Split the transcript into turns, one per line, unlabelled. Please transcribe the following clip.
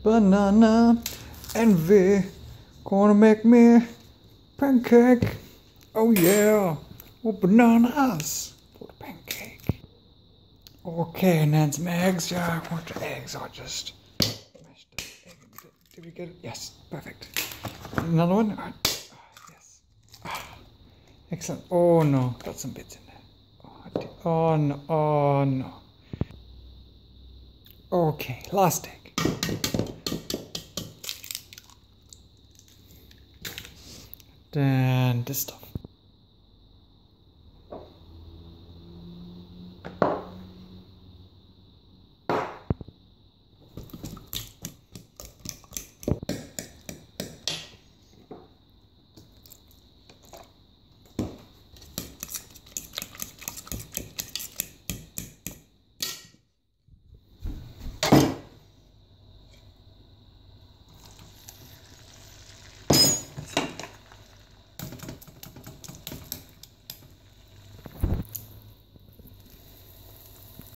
banana, and we gonna make me pancake. Oh yeah, oh bananas for pancake. Okay, and then some eggs. Yeah, I want the eggs. I just mashed the egg a bit. Did we get it? Yes, perfect. Another one. All right. Yes. Excellent. Oh no, got some bits in there. Oh no. Oh no. Okay, last egg. Then this stuff.